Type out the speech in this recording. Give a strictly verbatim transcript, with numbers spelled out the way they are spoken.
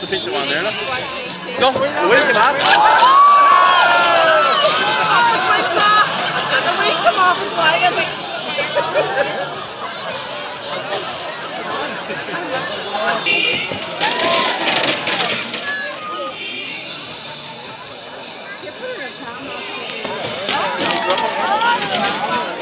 the pitch one there. Go, where's the map? Oh, his wings off! The wings come off his wagon. You put it in a town.